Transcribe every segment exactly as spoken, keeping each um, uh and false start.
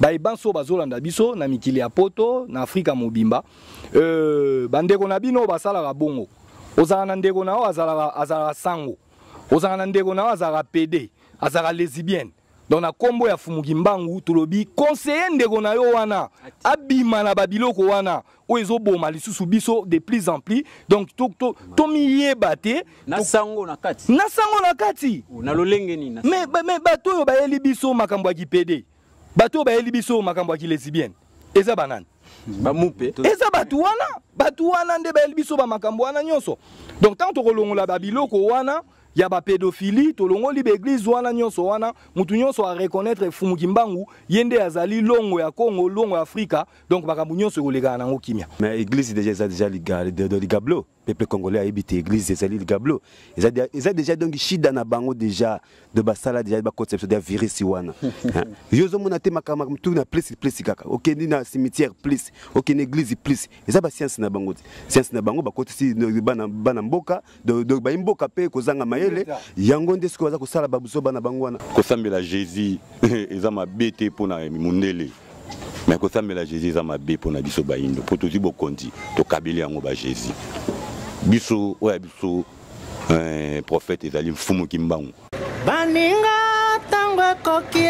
Baibanso bazolanda biso na mikili ya poto na Afrika mobimba. Euh bandeko na bino basala la bongo. Ozala na ndeko na o azala azala sango. Ozala na ndeko na o azala pédé, azala lesbienne. Donc na kombo ya Fumuki Mbangu tolobi conseiller ndeko na yo wana abima na babiloko wana o ezoboma lisusu biso de plus en plus. Donc to to to miyeba te na sango na kati. Na sango na kati. Na lolenge ni na. Mais mais bato yo ba yeli biso makambo ya kipede. Bato ba yeli biso makambo ya lesbienne. Eza banane. Ba mupe. Eza batu wana, batu wana nde ba yeli biso ba makambo wana nyonso. Donc tant to kolongola babiloko wana ya ba pédophilie tolongoli ba église wana nyonso wana mutu nyonso a reconnaître Fumuki Mbangu yende azali longo ya Congo longo ya Afrika donc bakambu nyonso koleka nango kimia. Mais église déjà déjà liga de ligablo peuple congolais a habité église ezali ligablo ils a déjà donc shida na bango déjà de basala déjà ba conception de virus wana yozo mona te makama tout na place place kaka OK ni na cimetière plus OK na église plus eza ba science na bango science na bango ba kotisi bana bana mboka de ba mboka pe kozanga mayele yango nde siko baza kosala babuso bana bango wana kosambela Jésus eza mabete pona mundele mais kosambela Jésus eza mabe pona biso baindo po tozi bokondi to kabeli yango ba Jésus biso oya biso euh prophète ezali Fumuki Mbangu baninga tango kokie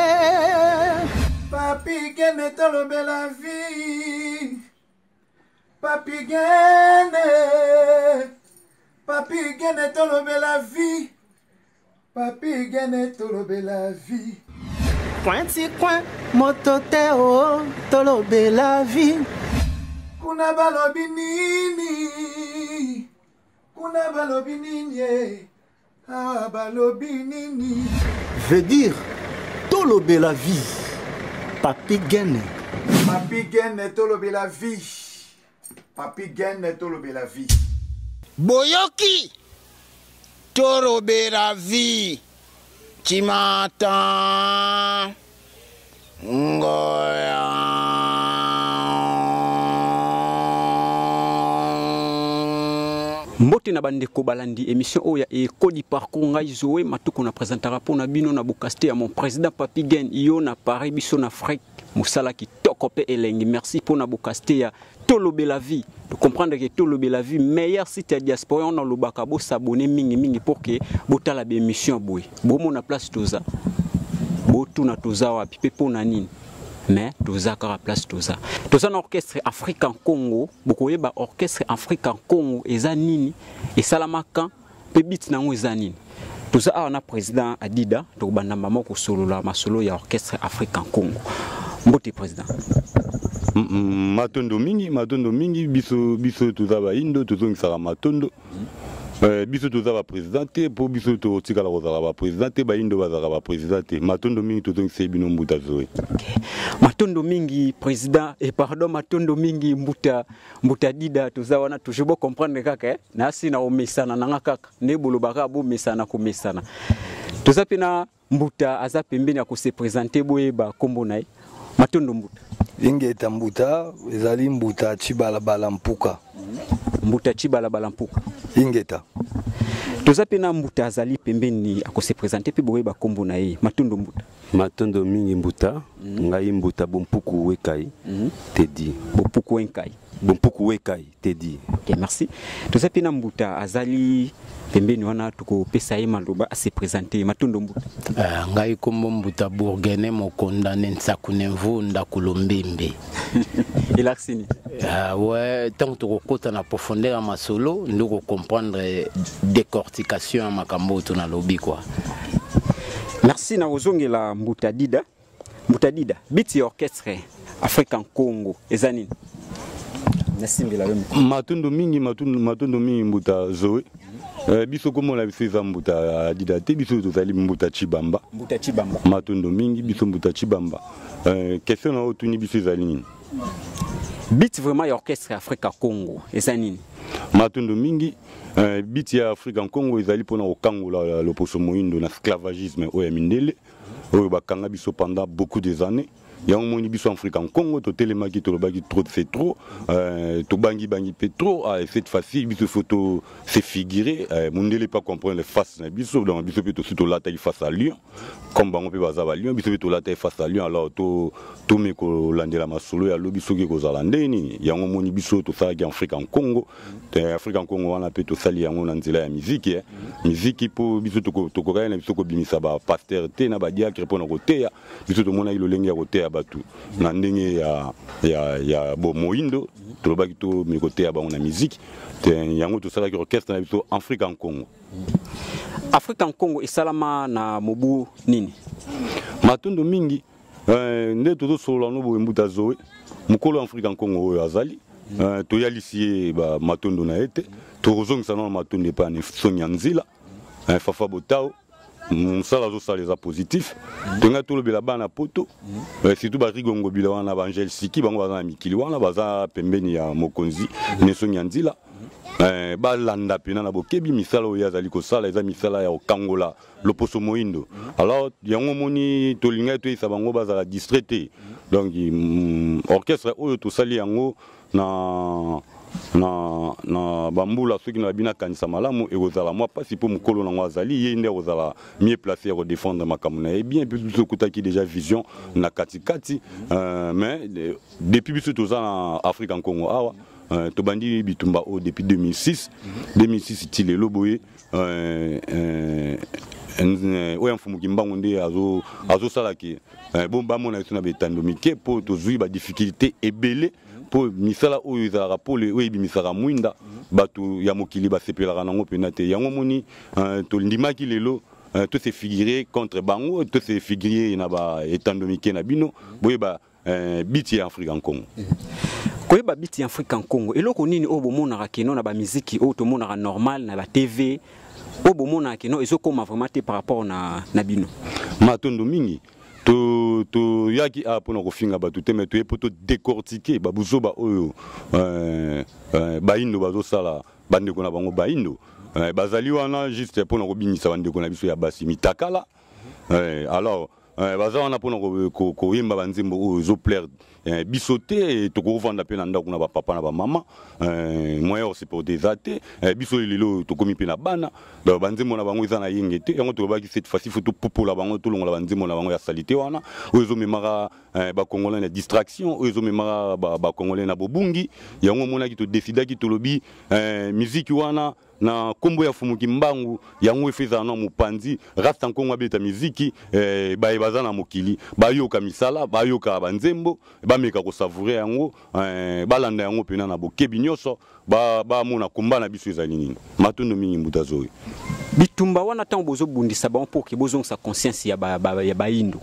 papi gene tolobe la vie papi gene papi gene tolobe la vie papi gene tolobe la vie Pointi coin motote o tolobe la vie kuna balobi nini kuna balobi nini ah balobi nini veut dire tolobe la vie papi gene papi gene tolobe la vie papi gene tolobe la vie boyoki tolobe la vie Chimata Ngoya Mbote na bandeko balandi émission oya e kodi parcours ngai zoé matuko na présentera pour na bino na bukaste ya mon président Papi Gen yo na Paris biso na Afrique musala ki tokope elengi merci pour na bukaste ya tolobe la vie de comprendre que tolobe la vie meilleur site ya diaspora on a le bakabo s'abonner mingi mingi pour que botala be émission boy bomo na place toza botu na toza wapi pe pona nini mais toza kara place toza toza na orchestre africain Congo bokoye ba orchestre africain Congo eza nini et salamaka pe beat nango eza nini toza ana président Adida to banda mama ko solo la masolo ya orchestre africain Congo mbote président matondo mingi matondo mingi biso biso toza ba indo tozongisaka matondo euh biso toza ba présidente pour biso to tikala kozala ba présidente ba indo bazala ba présidente matondo mingi tozongisa bino mbuta zoe matondo mingi président et pardon matondo mingi mbuta mbuta dida toza wana toujours bo comprendre kaka eh? Na sina o mesana nanga kaka ne bolobaka bo mesana ko mesana toza pena mbuta aza pembeni ya ko se présenter boyeba kombo nae matondo mbuta ingeta mbuta ezali mbuta chibala bala mpuka mbuta chibala bala mpuka ingeta toza pena mbuta azali pembeni akose présenter pe boyeba kombo na ye matondo mbuta matondo mingi mbuta mm -hmm. Ngai mbuta bompuku wekai mm -hmm. Tedi bompuku wekai bompuku wekai Tedi OK merci toza pena mbuta azali pembeni wana tuko pesa ye maloba a se présenter matondo mbuta uh, ngai kombo mbuta bourgene mokonda nensakune mvunda kulombembe elaxini ah uh, ouais tant to kokota na profondeur ma solo ndoko comprendre décortication makambo to na lobi quoi. Merci na ozongela mbuta dida mbuta dida biti orchestre africain Congo ezanini nasimbela yo matondo mingi matondo matondo mingi mbuta zoe Euh, biso komo la biso za mbuta Adida te biso tozali mbuta Chibamba mbuta Chibamba matondo mingi biso mbuta Chibamba euh, question na otuni biso ezali nini beat vraiment ya orchestre Africa Congo eza nini matondo mingi euh, beat ya Africa Congo ezali pona okangola loposo moindo na esclavagisme oya mindele oyo bakanga biso pendant beaucoup des années yango moni biso Afrique en Congo to telemaki to lobaki trop c'est trop euh to bangi bangi pétro ah cette fois-ci biso photo c'est figuré mondele pas comprendre les faces na biso donc biso peut to la taille face à Lyon comme bango pe baza ba Lyon biso peut to la taille face à Lyon alors to to me ko landela masolo ya lobi soki ko zala ndeni yango moni biso to sala ki Afrique en Congo te Afrique en Congo wana pe to sali yango na nzela ya musique musique po biso to to ko na biso ko bimisa ba pasteur te na ba diacre po na ko teya biso to mona ilo lengi ya ko teya batu na ndenge ya ya ya bo moindo to lobaki to me ko teya ba na musique te yango to sala ki orchestre na biso Afrique en Congo. Afrique en Congo esalama na mobu nini matondo mingi euh nde to solo no bo mbuta zoe mukolo Afrique en Congo oyo azali euh to yalisie ba matondo na ete to rozongisa na matondo pa ne sonya nzila un fafa botao msala zo sala za positif tonga to lobela bana poto surtout ba rigongo bila wana ba Angel Siki bango baza mikili wana baza pembeni ya mokonzi ne sonya nzila eh ba landa pena na bokebi misala oyo azali ko sala eza misala ya okangola loposo moindo alors yango moni to linga to isa bango bazala distraité donc orchestre oyo to sali yango na na na bambula soki na bina kanisa malamu et ozala moi pas si pour mukolo na ngwazali ye nde ozala mieux placé pour défendre makamuna et bien plus tout kuta qui déjà vision na kati kati euh, mais depuis biso to za Afrique en Congo awa euh, to bandi bitumba o depuis deux mille six deux mille six tile loboye euh euh oya mfumuki mbango nde azo azo salaki bon ba mona na betando mike po to zui ba difficulté ebele po misala oyo ezalaka po le oyo ebimisaka mwinda bato ya mokili basepelaka nango pena te yango moni tondimaki lelo to se figuré contre bango to se figuré na ba etando mike na bino boyeba biti ya Afrique en Congo koyeba biti ya Afrique en Congo eloko nini oyo bomonaka keno na ba miziki oyo tomonaka normal na ba T V oyo bomonaka keno ezokoma vraiment te par rapport na na bino matondo mingi to to yaki a pona ko finga ba tout mais to e poto décortiquer ba buzoba oyo euh baindo bazo sala bande ko na bango baindo bazali wana juste pona ko binisa bande ko na biso ya basi mitakala alors baza wana pona ko ko yemba banzembo oyo zo plaire bisoté to ko vanda pe na ndako na ba papa na ba mama moyen c'est pour des athées biso lelo to komi pe na bana ba banzembo na bango ezana yengete yango to baki cette fois-ci photo popola bango to longola banzembo na bango ya salité wana oyo zo memara ba congolais na distraction oyo zo memara ba congolais na bobungi yango mona ki to décida ki to lobi musique wana na kombo ya fumuki mbangu yango efeza na mupanzi rasta nkongo abeta miziki eh ba ebazana mokili bayoka misala bayoka banzembo bameka ko savourer yango eh balanda yango pena na bokebi nyoso ba ba mona komba na biso ezali nini matondo mingi mbuta zoe bitumba wana tango bozo bundisa ba pour que bozo sa conscience ya ba ya baindo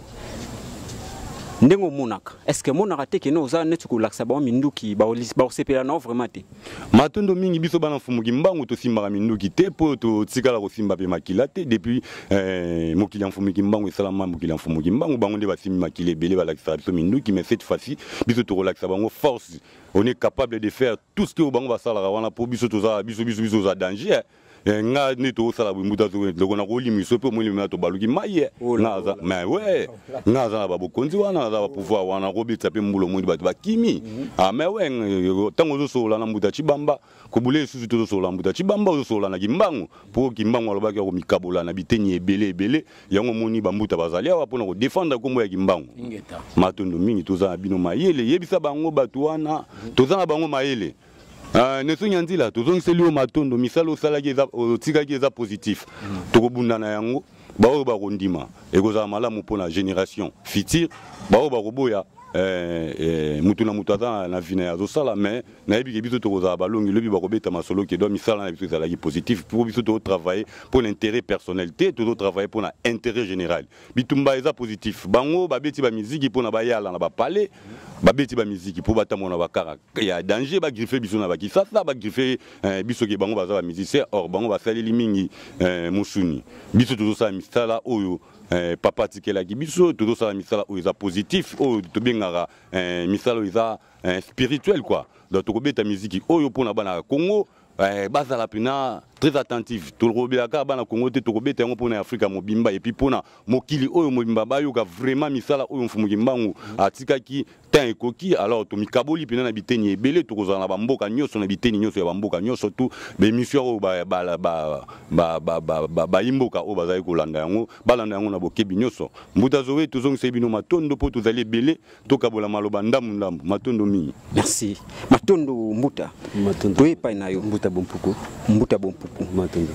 ndengo monaka est-ce que monaka te ke no za netu ko laksa ba minduki ba ba sepela na vraiment te matondo mingi biso bana fumuki mbangu to simba minduki te po to tikala ko simba pe makila te depuis euh mokili mfumuki mbangu esalama mokili mfumuki mbangu bango nde ba simba makile bele ba laksa biso minduki mais cette fois-ci biso to relaxa bango force on est capable de faire tout ce que bango ba sala wana po biso to za biso biso biso za danger nga neto sala bumuta zo loko na ko limi so pe mo limi to baluki maye ngaza mais ouais ngaza ba bokonzi wana za ba pouvoir wana ko bitsa pe mbulo mundi ba ba kimi ah mais ouais tango zo sola na mbuta chibamba ko bule susu to sola mbuta chibamba zo sola na kimbangu po kimbangu alobaki ko mikabola na biteni ebele ebele yango moni ba mbuta bazali awa pona ko défendre kombo ya kimbangu matondo mingi to za bino mayele yebisa bango batu wana to za bango mayele ah ne sonya nzila to zongi seli o matondo misalo sala ki za tika ki za positif to ko bunda na yango ba o ba kondima e ko za malamu pona génération future ba o ba ko boya eh eh mutu na mutu ata na vina ya zo sala mais na yebi ke biso to ko za balongi lobi ba ko beta masolo ke do misala na biso sala ki positif pour biso to travailler pour l'intérêt personnel te to travailler pour na intérêt général bitumba eza positif bango ba beti ba musique pour na ba yala na ba parler ba beti ba musique pour bata mona ba kara ya danger ba griffer biso na ba kisasa ba griffer biso ke bango baza ba musicien or bango ba saleli mingi musuni biso to sala misala oyo papa tikela ki biso to sala misala oyo eza positif oyo to bengara misala eza spirituel quoi donc to ko beta musique oyo pour na bana Congo bazala pena très attentif tolobelaka bana Congo te tokobeta yango pona Afrika mobimba et puis pona mokili oyo mobimba bayoka vraiment misala oyo mfumuki mbangu atikaki tan ekoki alors to mikaboli pena na biteni ebele tokozala na bamboka nyonso na biteni nyonso ya bamboka nyonso tu be mission oyo ba ba ba ba ba ba imboka oyo bazali kolanda yango balanda yango na bokebi nyonso mbuta zowe tozongisa bino matondo po tozali ebele tokabola maloba ndamu ndamu matondo mingi. Merci matondo mbuta matondo toyepa nayo mbuta bompuku mbuta bompuku matondo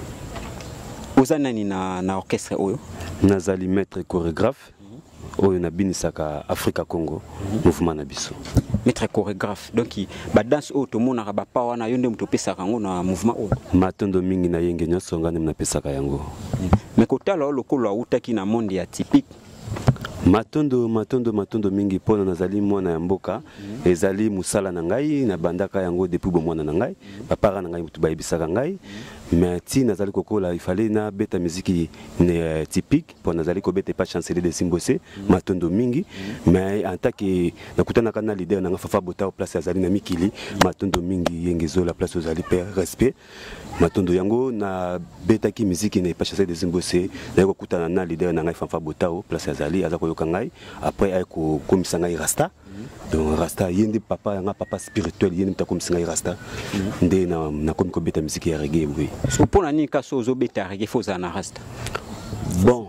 oza nani na na orchestre oyo nazali maître chorégraphe oyo na binisaka Afrika Congo mouvement na biso maître chorégraphe donc ba danse oyo tomonaka ba pa wana yo nde muto pesaka yango na mouvement oyo matondo mingi na yenge nyonso ngane na pesaka yango mais kotala lokolo autaki na monde ya typique matondo matondo matondo mingi pona nazali mwana ya mboka ezali musala na ngai na bandaka yango depuis bo mwana na ngai papa na ngai mutu bayebisaka ngai mais ti nazali kokola il fallait na beta musique ne typique pona nazali ko beta pas chanceler de Simbose matondo mingi mais en tant que nakutana kana leader na Fafa Bota place azali na mikili matondo mingi yengezo la place azali père respect matondo yango na beta ki musique ne pas chanceler de Simbose na kokutana na leader na Fafa Bota place azali azako yokangai après ay ko komisa ngai rasta donc rasta yende papa yanga papa spirituel yende mtakomisa ngai rasta nde na na komiko beta musique ya reggae oui. Pona ni kaso zo beta reggae foza na rasta bon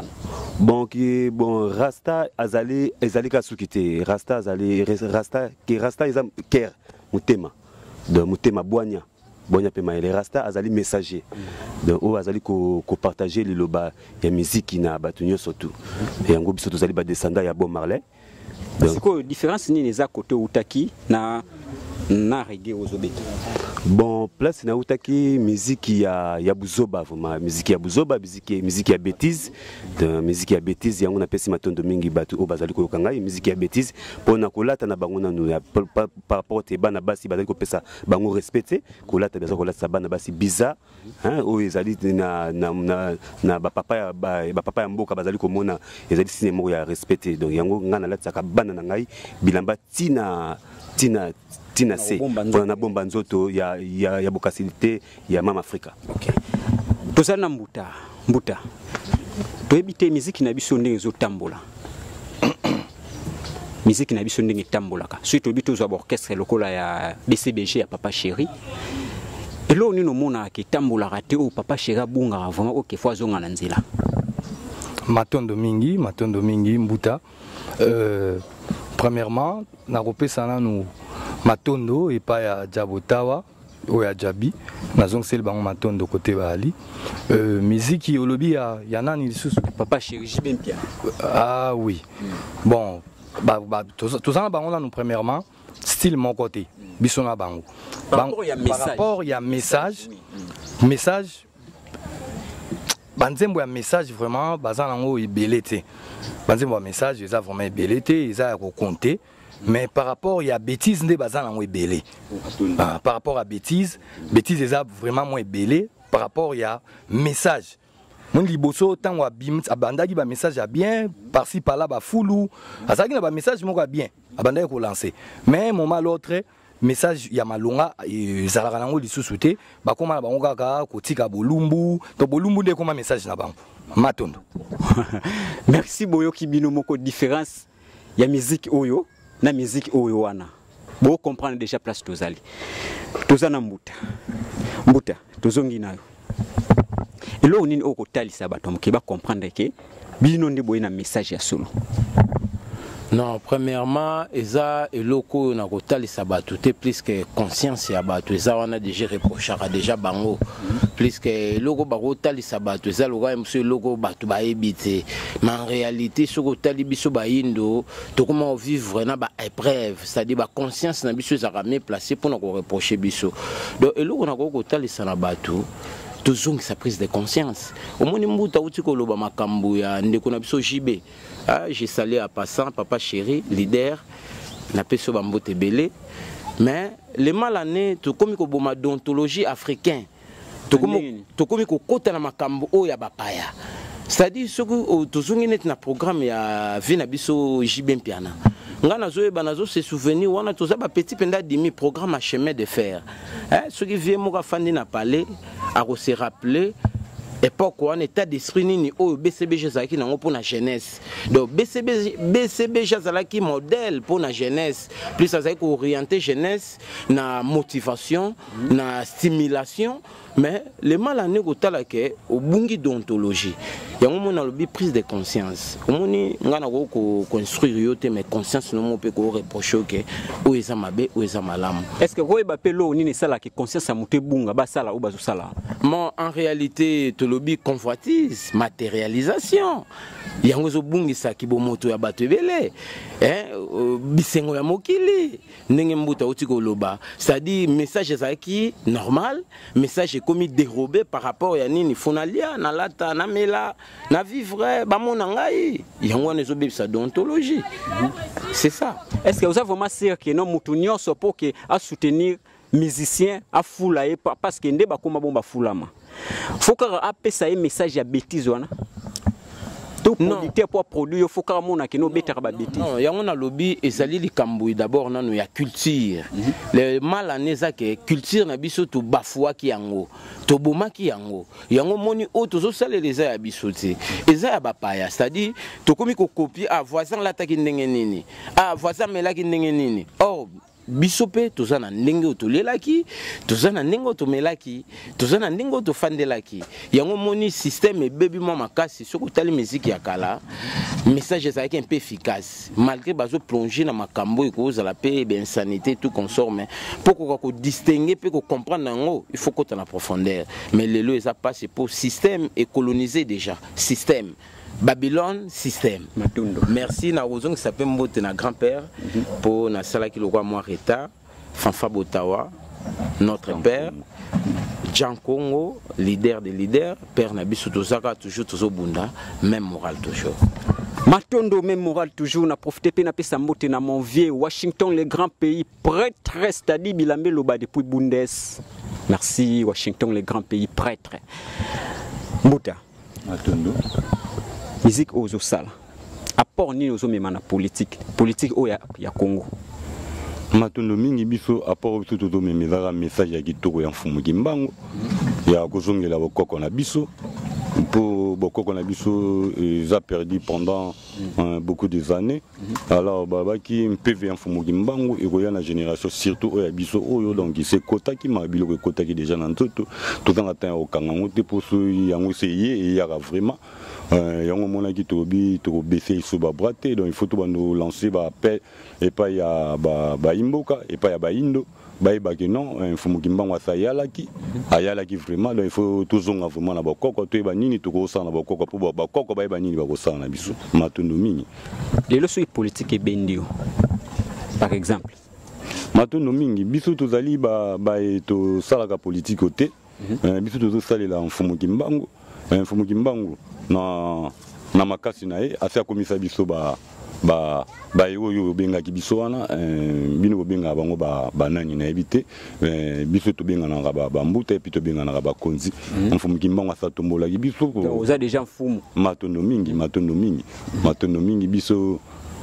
bon qui bon rasta azali ezali kasukite rasta azali rasta ki rasta ezam ker mutema de mutema boanya bonya pe maele rasta azali messager donc o azali ko ko partager les loba ya musique na batunyo surtout et yango biso tozali ba descendant ya Bob Marley donc ko différence ni les à côté utaki na na reggae ozobeta bon place na utaki musique ya ya buzoba vraiment musique ya buzoba musique musique ya bêtise de musique ya bêtise yango na pesi matondo mingi batu o bazali ko kanga musique ya bêtise pona kolata na bango na par rapport te bana basi bazali ko pesa bango respecter kolata bezo kolata bana basi bizarre hein o ezali na na na, na ba papa ya ba, ba papa ya mboka bazali ko mona ezali cinéma ya respecter donc yango ngana latsa ka bana na ngai bilamba tina tina tina se pour na bomba nzoto ya ya ya bokasité ya mama Afrika. OK. Tozana mbuta mbuta. Toyebite musique na biso ndenge zo tambola. Musique na biso ndenge tambolaka. Surtout bito zo orchestre lokola ya D C B G ya Papa Chéri. Elo ni no mona ki tambola raté o Papa Chéri bunga vraiment OK fois zonga na nzela. Matondo mingi, matondo mingi mbuta. Euh premièrement, na kopesa na nous matondo et pas ya Jabotawa ou ya Jabi nazong sel bango matondo côté bali euh musique yolobi ya ya nani lisusu Papa Chéri Jibenpia. Ah oui bon bah bah tout ça bango na nous premièrement style mon côté bisona bango par rapport ya message par rapport ya message message banzembo ya message vraiment bazana ngo ibelete banzembo ya message eza vraiment ibelete eza ya ko compter. Mais par rapport à bêtise, ne bazan en belé. Par rapport à bêtise, bêtise est vraiment moins belé. Par rapport à message, mon liboso tant wa bim, abanda qui ba message a bien, par-ci par-là ba foulou. Asa qui na ba message mon bien, abanda ko lancer. Mais moment l'autre message ya malonga ezalaka nango lisusuté, ba koma ba onga ka kotika bolumbu, to bolumbu de koma message na bango. Matondo. Merci boyo kibino moko différence ya musique oyo. Na musique oyo wana bo comprendre déjà place tozali tozana mbuta mbuta tozongi nayo elo nini oko talisa bato moke ba comprendre que bino ndi boye na message ya solo. Non, premièrement, eza eloko na kotalisa bato te plus que conscience ya bato eza wana déjà reprochaka déjà bango plus que eloko ba kotalisa bato eza loka monsieur eloko bato ba ebite mais en réalité ce ko tali biso ba indo to comment vivre na ba épreuve c'est-à-dire ba conscience na biso za ramé placé pour na ko reprocher biso donc eloko na ko kotalisa na bato toujours sa prise de conscience au moni mbuta uti ko loba makambo ya ndeko na biso J B. Ah, j'ai salé à passant, Papa Chéri, leader, n'a pas sur Bambote belé. Mais les mal années, tout comme une déontologie africaine, tout comme une côte à la macambo, oh, ya bapaya. C'est-à-dire, ce que tu as un programme, il y a Vinabiso Jibenpiana. Ngana zoe banazo se souvenir wana toza ba petit penda demi programme à chemin de fer. Hein, ce qui vient moka fandi na parler à se rappeler époque un état d'esprit nini au B C B G zalaki nango pour la jeunesse. Donc B C B B C B G zalaki modèle pour la jeunesse, plus ça zalaki orienter jeunesse na motivation, na stimulation, mais le mal à négocier que au bungi d'ontologie. Il y a un moment où prise de conscience. Au moment où on a construire mais conscience non peut ko reprocher que ou eza mabe ou eza malam. Est-ce que vous avez pelo ni sala que conscience a monté bunga ba sala ou ba sala? Mais en réalité to lobby convoitise, matérialisation. Yango zo bungi sa ki bo moto ya bato ebele. Hein bisengo ya mokili. Ndenge mbuta otiko loba. C'est-à-dire message ezaki normal, message commis dérobé par rapport à nini fonalia na lata na mela na vivre ba monangai yango nezo bebisa d'ontologie. C'est ça. Est-ce que vous avez vraiment sûr que non mutunyo so pour que à soutenir musicien à foula et parce que ndeba koma bomba fulama. Faut que apesa un message ya bêtise wana. Tout producteur pour produire faut que mona que no bêtise ba bêtise. Non, yango na lobby ezali likambo d'abord nanu ya culture. Le mal aneza que culture na biso to bafua ki yango. To boma ki yango. Yango moni o tozo saleleza ya biso te. Eza ya bapaya, c'est-à-dire to komi ko copier a voisin la taki ndenge nini. A voisin melaki ndenge nini. Oh bisope tozana ndenge otolelaki tozana ndenge otomelaki tozana ndenge otofandelaki yango moni système ebebi mwa makasi soko tali musique ya kala message ezalaki un peu efficace malgré bazo plonger na makambo ekozala pe be insanité tout consort mais pour ko distinguer pe ko comprendre yango il faut qu'on en profondeur mais lelo eza passe pour système et colonisé déjà système Babylone système. Merci na ozong s'appelle Mbote na grand-père pour na sala ki le roi Moireta, Fanfa Botawa, notre père, Jean Congo, leader des leaders, père Nabisu Tozaka toujours tozo bunda, même moral toujours. Matondo même moral toujours na profité pe na pesa Mbote na mon vieux Washington le grand pays prêtre c'est-à-dire bilambe loba depuis Bundes. Merci Washington le grand pays prêtre. Mbota. Matondo. Musique aux sala. Apport ni aux hommes politique, politique au ya Congo. Matondo mingi biso apport biso to me mezara message ya kitoko ya mfumu kimbango ya kozongela bokoko na biso pour bokoko na biso ils a perdu pendant euh, beaucoup des années. Alors baba ki mpv ya mfumu kimbango et koya na génération surtout ya biso oyo donc c'est kota ki mabilo ko kota ki déjà na nzoto tout en atteint au kangango te pour so yango c'est y a vraiment yango mona ki tobi to baisser so ba braté donc il faut tout nous lancer ba appel et pas ya ba ba imboka et pas ya ba indo ba ba que non mfumu kimbango sa yala ki ayala ki vraiment donc il faut toujours vraiment na bokoko to ba nini to ko sa na bokoko pour ba koko ba ba nini ba ko sa na biso matondo mingi les leçons politiques et bendio par exemple matondo mingi biso to zali ba ba to sala ka politique ote biso to salela mfumu kimbango mfumu kimbango na na makasi na ye asa komisa biso ba ba ba yo benga ki biso wana bino benga bango ba banani na ebité biso to benga na ba ba mbuta puis to benga na ba konzi mfumu kimbango asa tombola ki biso vous avez déjà mfumu matondo mingi matondo mingi matondo mingi biso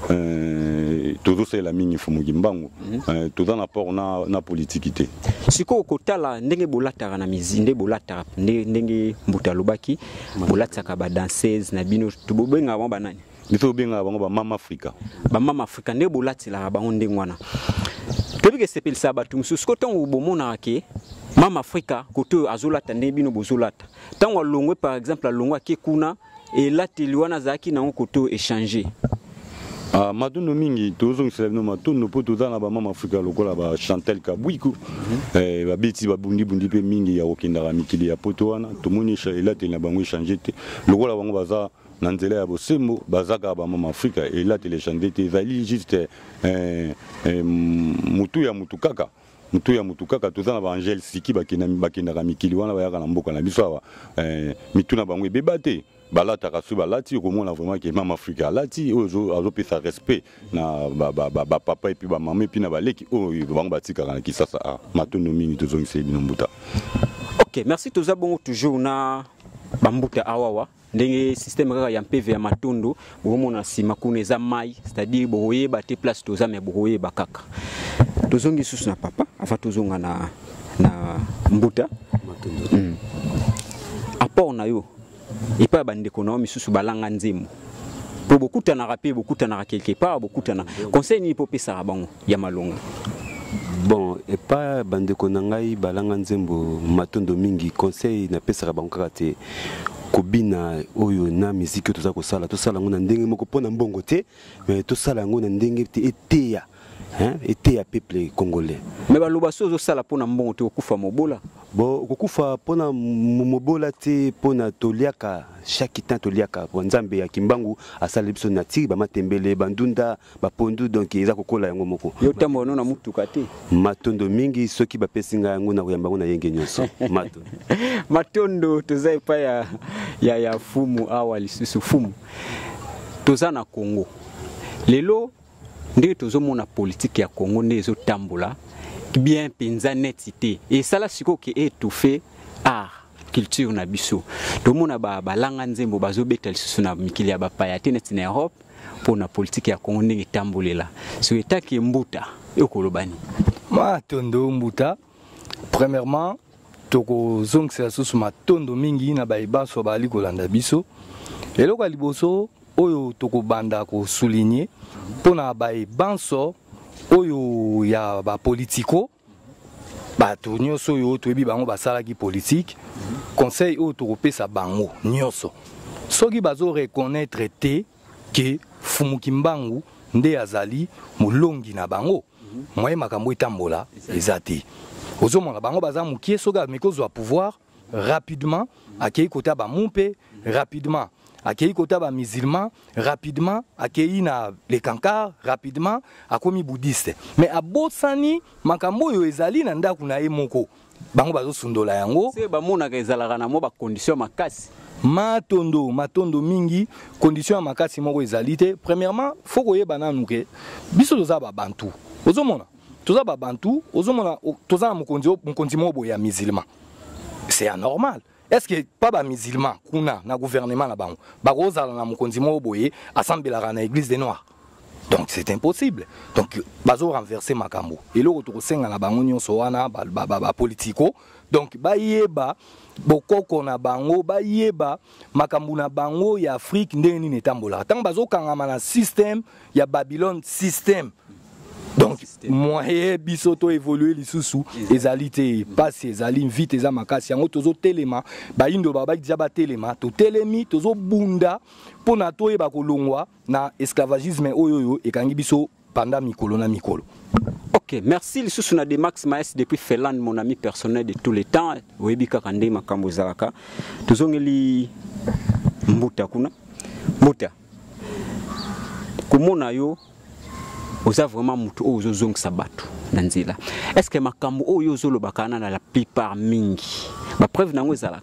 euh todo c'est la mingi mfumu kimbango todo na port na na politique té siko kotala ndenge bolataka na mizinde bolataka ndenge mbuta lobaki bolataka ba danseuse na bino tubobenga ba banani biso benga bango ba mama Africa ba mama Africa ndenge bolatila bango ndenge wana tobike sepel sabatu mususko tango bomona ke mama Africa koto azolata ndenge bino bozolata tango longwe par exemple longwa ke kuna et là teliwana zaki na koto échanger. Ah, matondo mingi tozo ngisela matondo po tozana ba mama Africa lokola ba Chantel Kabwiku eh ba beti ba bundi bundi pe mingi ya okindara mikili ya poto wana tomoni ela te na bango changer te lokola bango baza na nzela ya bosembo bazaka ba mama Africa ela te le changer te zali juste eh mutu ya mutu kaka mutu ya mutu kaka tozana ba Angel Siki bakina bakindara mikili wana bayaka na mboka na biso awa eh mituna bango ebeba te balata kasu balati komona vraiment que mama Africa lati ozo azopesa respect na ba ba ba papa et puis ba maman et puis na baleki o bango batika kana kisasa matondo mingi tozongise bino mbuta. OK, merci toza bongo toujours na bambuta awawa ndenge système kaka ya mpv ya matondo bomona sima kuneza mai c'est-à-dire boye ba te place toza me boye bakaka tozongi susu na papa afa tozonga na na mbuta matondo. Mm. rapport na yo et pas bandeko na misusu balanga nzembo pour beaucoup tana rapé beaucoup tana quelque part beaucoup tana conseil ni popé ça bango ya malonga. Bon, et pas bandeko na ngai balanga nzembo matondo mingi conseil na pesa bango kaka te kobina oyo na musique to za ko sala to sala ngona ndenge moko pona mbongo te mais to sala ngona ndenge te eteya hein eteya peuple congolais mais baloba sozo sala pona mbongo te okufa mobola bon okufa pona mobola te pona toliaka chaque temps toliaka po nzambe ya kimbangu asala biso na tiri ba matembele bandunda ba pondu donc eza kokola yango moko yo tambo no na mutuka te matondo mingi soki ba pesinga yango na koyamba na yenge nyonso mato matondo tozai pa ya ya ya fumu awali susu fumu toza na Congo lelo ndenge tozomona politique ya Congo ndezo tambola bien penza netité et ça la siko qui est étouffé art culture na biso to mona ba balanga nzembo bazobeta lisusu na mikili ya bapaya te net na Europe pour na politique ya Congo ndenge tambolela so etaki mbuta ekolobani matondo mbuta premièrement toko zongisa susu matondo mingi na baibaso bali kolanda biso eloko liboso oyo toko banda ko souligner pona baibanso oyo ya ba politico bato nyonso oyo toyebi bango basalaki politique conseil oyo tokopesa bango nyonso soki bazo reconnaître te ke Fumukimbangu nde azali molongi na bango moye makambo etambola eza te ozomona bango baza mukie soki amekozwa pouvoir rapidement akei kota bamumpe rapidement akei kota ba musulman rapidement akei na les cancars rapidement akomi bouddhiste mais abosani makambo yo ezali na ndaku na ye moko bango bazo sundola yango se ba mona ka ezalaka na mo ba condition makasi matondo matondo mingi condition makasi moko ezali te premièrement faut koyeba nanu ke biso toza ba bantu ozomona toza ba bantu ozomona toza na mokonzi mokonzi mobo ya musulman c'est anormal. Est-ce que pas ba musulman kuna na gouvernement na bango bakozala na mokonzi mo boye assemblera na église des noirs donc c'est impossible donc bazo renverser makambo et le retour senga na bango nyonso wana ba ba, ba, ba politico donc ba yeba bokoko na bango ba yeba makambo na bango ya Afrique ndeni netambola tant bazo kangama na système ya Babylone système. Donc, moi, bisoto évoluer les sous ezalité passe ezali vite eza makasi yango tozo telema ba indo baba dijaba telema to telemi tozo bunda pona to eba kolongwa na esclavagisme oyoyo ekangi biso pendant mikolo na mikolo. Ok, merci les sous na de Max Maes depuis Feland mon ami personnel de tous les temps webika kande makambo zalaka tozongeli mbuta kuna mbuta komona yo oza vraiment mutu ozo zongisa batu na nzela est-ce que makambo oyo zolobakana na la plupart mingi ba preuve nango ezalaka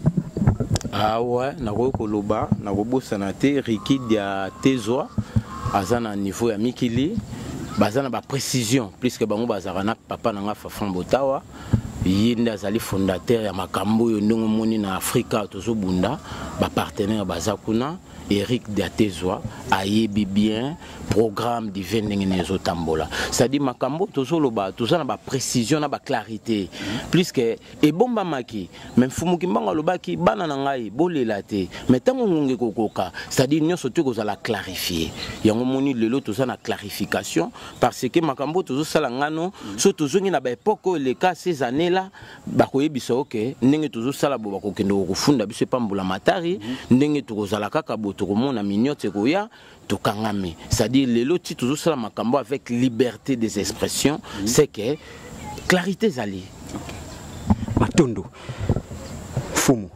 ah ouais nako koloba nako bosana te Rikid ya Tezwa azana niveau ya mikili bazana ba précision puisque bango bazara na papa nanga Fafan Botawa yinde azali fondateur ya makambo yo ndongo moni na Afrika tozo bunda ba partenaire bazakuna Eric Diatezwa ayebi bien programme divin n'ezo tambola c'est-à-dire makambo tozoloba tozana ba précision na ba clarité puisque et bomba maki même Fumukimbangu lobaki bana na ngai bolela te mais tango ngonge kokoka c'est-à-dire nyonso te kozala clarifier yango moni lelo tozana clarification parce que makambo tozosala ngano so tozongi na ba époque les cas ces années là ba koyebisa OK ndenge tozosala bo bakokende kokufunda biso pambola matari ndenge tokozala kaka tokomona minyote koya tokangami c'est-à-dire lelo ti toujours ça makambo avec liberté des expressions mm. c'est que clarité zali matondo fumu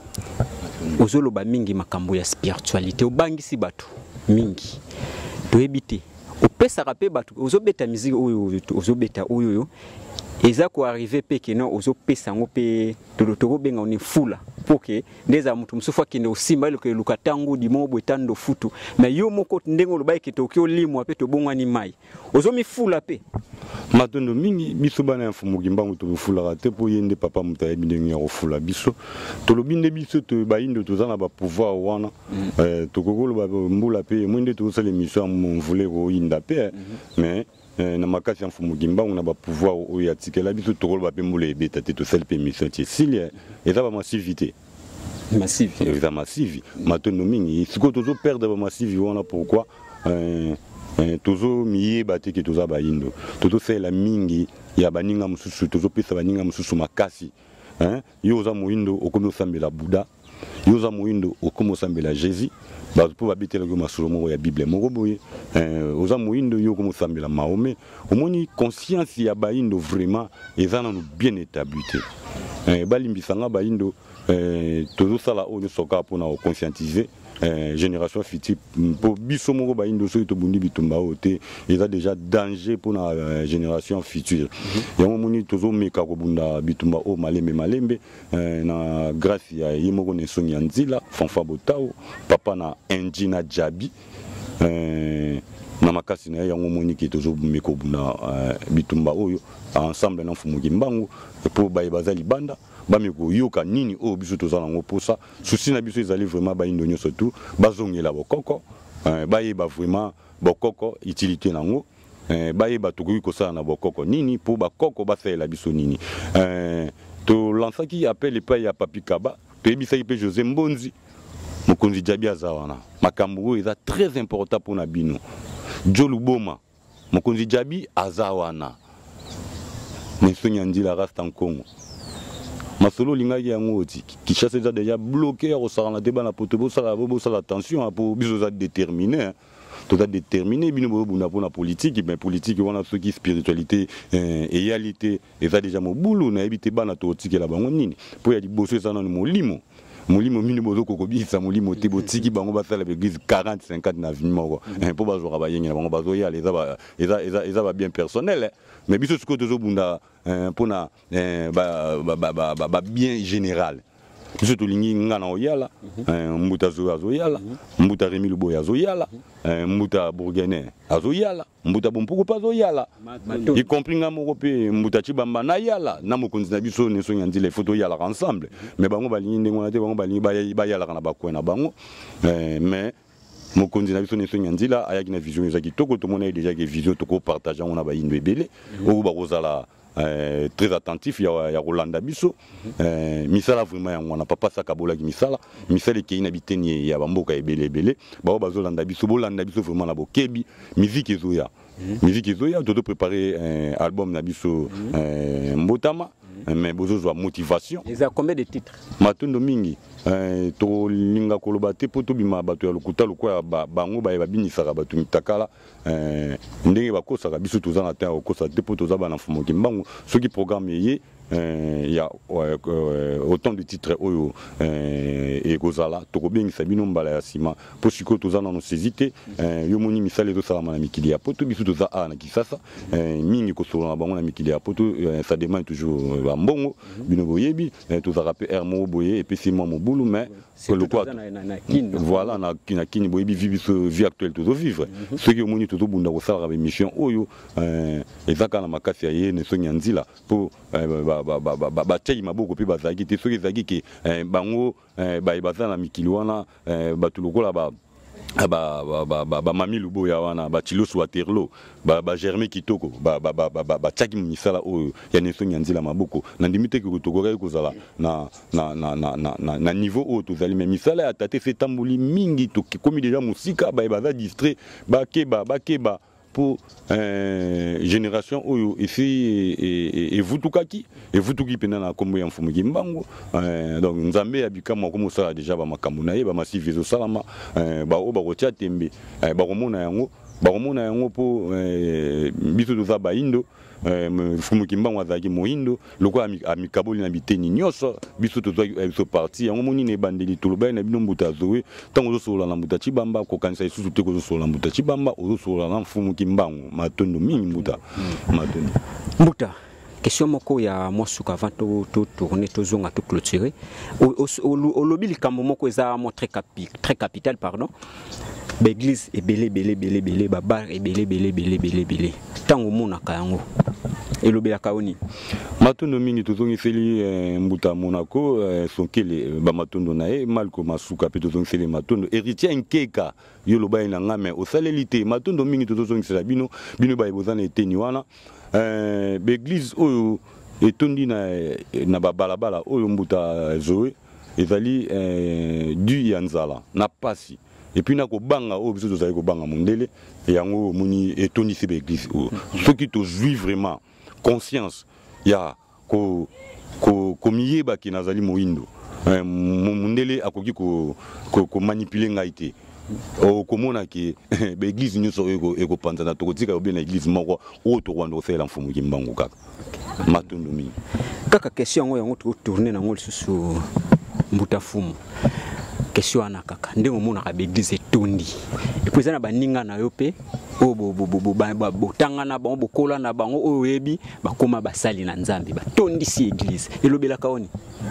ozoloba mingi makambo ya spiritualité obangisi batu mingi toyebite opesaka pe batu ozobeta musique oyo ozobeta oyo eza ko arriver pe que non ozopesa ngo pe tolotoko benga on fula poke ndeza mutu msufa kinde osimba ile ke lukatangu di mobo etando futu mais yo moko ndengo lobaye ke tokyo limwa pe to bongwa ni mai ozomi fula pe matondo mingi biso bana Fumukimbangu to fula te po yende papa mutaye bindenge ya fula biso to lobinde biso to bayindo tozana ba pouvoir wana euh to kokolo ba mbula pe mwinde to sala mission mon voulait ko inda pe mais na makasi ya Fumukimbangu na ba pouvoir oyo atikela biso tokolo ba pe mbula ebeta te to sala pe mission ti silia eza ba massivité massive eza massive matondo mingi siko tozo perdre ba massive wana pourquoi euh, euh, tozo miyeba te ke toza bayindo tozo sala mingi ya baninga mususu tozo pesa baninga mususu makasi hein yo za moyindo okomi osambela Bouddha yo za moyindo okomi osambela Jésus ba po babitela ko masolo moko ya Bible moko boye euh oza moyindo yo okomi osambela Mahomet omoni conscience ya bayindo vraiment eza na bien établi te euh balimbisanga bayindo euh tozo sala oyo soka pona o conscientiser Euh, génération future pour biso moko ba indo so to bundi bitumba ote eza déjà danger pour la euh, génération future yango moni tozo meka ko bunda bitumba o malembe malembe euh, na grâce ya yemoko ne songi nzila fanfa botao papa na Engina Jabi euh, na makasi na yango moni ki tozo meka ko bunda euh, bitumba oyo ensemble na fumu kimbangu pour ba bazali banda bameko yoka nini o biso tozala ngo posa souci na biso ezali vraiment ba indonyo surtout bazongela bokoko euh, bayeba vraiment bokoko utilité nango euh, bayeba tokoki kosala na bokoko nini po bakoko basala biso nini euh, to lansaki appel epai ya Papi Kaba toyebisaki pe José Mbonzi mokonzi Jabi azawana makambo eza très important pour na bino Jo Luboma mokonzi Jabi azawana Nesongi Andila reste en Congo masolo linga yango oti Kinshasa eza déjà bloqué au sala na débat na potobo sala bobo sala attention pour biso za déterminer tout a déterminé bino bobo na pona politique mais politique wana ceux qui spiritualité et réalité eza déjà mobulu na ebité bana to tikela bango nini po ya liboso eza na molimo molimo mini bozo kokobisa molimo te botiki bango basala l'église quarante cinquante na vie moko po bazora bayengi na bango bazoya les eza eza eza bien personnel mais biso siko tozo bunda pona ba ba ba bien général biso tolingi ngana oyala mbuta zo azoyala mbuta Rémi Luboya azoyala mbuta Bourguenet azoyala mbuta Bompuku pa azoyala y compris nga moko pe mbuta Chibamba na yala na mokonzi na biso ne songi ndile photo yala ensemble mais bango balingi ndengo na te bango balingi ba yala na bakwena bango mais mokonzi na biso ne songi ndila ayaki na vision ezaki toko to mona déjà que vision toko partager on a ba yindo ebele o ba kozala Euh, très attentif il y a Rolanda Bisso euh, misala vraiment ya ngwana papa sakabola ki misala misala ki inhabité ni ya bamboka ebele ebele ba bazolanda biso bolanda biso vraiment na bokebi musique ezoya musique ezoya dodo préparer un album na biso euh, mbotama mais bozo zo motivation les a combien de titres matondo mingi euh, to linga koloba te poto bima bato ya lokuta lokwa bango ba babinisaka bato mitakala euh, ndenge bakosaka biso tozana te okosa te poto za bana fumo kimbangu soki programme ye il y a autant de titres oyo et kozala tokobengisa bino mbala ya sima po siko tozana no sezite yo moni misale zo sala na mikili ya poto biso toza a na Kisasa mingi kosola na bango na mikili ya poto ça demande toujours ba mbongo bino boyebi toza rapper air mo boye et puis c'est moi mo boulou mais le quoi voilà na na kini boyebi vie vie actuelle tozo vivre ce qui moni tozo bunda ko sala ba mission oyo ezaka na makasi ya ye ne songi nzila po ba ba ba ba tei maboko pe bazaki te soki zaki ke bango ba baza na mikili wana batu lokola ba ba ba ba mami Luboya wana ba Chiloso Waterloo ba ba Germain Kitoko ba ba ba ba tchaki misala oyo ya Nesongi Nzila maboko na ndimite ke kutokora kozala na na na na na na niveau oyo tozali mais misala ya tate fait tambuli mingi to komi déjà musika ba baza distrait ba keba ba keba pour euh, génération oyo ici et vous tout kaki et vous tout qui pena na kombo ya mfumu kimbango euh, donc nzambe abika moko mosala déjà ba makambo na ye ba massive zo salama euh, ba o ba kotia tembe euh, ba komona yango ba komona yango po euh, biso to za ba indo mfumu kimbango azaki moindo loko amikaboli na biteni nyoso biso to zo parti yango moni ne bandeli toloba na bino mbuta zowe tango zo sola na mbuta Chibamba ko kanisa isusu te ko zo sola mbuta Chibamba ozo sola na mfumu kimbango matondo mingi mbuta matondo mbuta question moko ya mosuka avant to to tourner to zonga to clôturer au lobby likambo moko eza mo très capi très capital pardon l'église est belé belé belé belé babar est belé belé belé belé belé tango mona kayango elobi la kaoni matondo mingi tozongi feli mbuta Monaco sonkele ba matondo na e malko masuka pe tozongi feli matondo héritier nkeka yo loba ina ngame o salelité matondo mingi tozongi sela bino bino ba ebozana eteni wana euh l'église oyo etondi na na ba balabala oyo mbuta Zoé ezali euh, du ya nzala na pasi et puis na ko banga o biso tozali ko banga mondele yango moni etondisi ba église ceux qui te jouent vraiment conscience ya ko ko komiyeba ki nazali moindo mondele akoki ko ko manipuler ngai te o komona ki ba église nyonso eko eko panzana to kotika bien église moko o to kwando fela mfumu kimbangu kaka matondo mi kaka question ngo yango to tourner na ngol susu mbuta fumu question ana kaka ndenge mona ka ba église tondi e puis na baninga na yo pe o bo bo bo botanga na bango bokola na bango o yebi bakoma basali na nzambe batondi si église elobela kaoni